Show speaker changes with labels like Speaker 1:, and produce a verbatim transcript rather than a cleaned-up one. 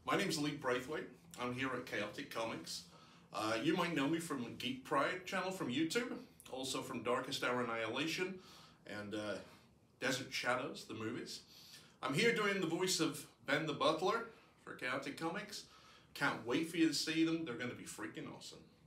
Speaker 1: My name's Braithwaite. I'm here at Chaotic Comics. Uh, you might know me from the Geek Pride channel from YouTube, also from Darkest Hour Annihilation and uh, Desert Shadows, the movies. I'm here doing the voice of Ben the Butler for Chaotic Comics. Can't wait for you to see them. They're going to be freaking awesome.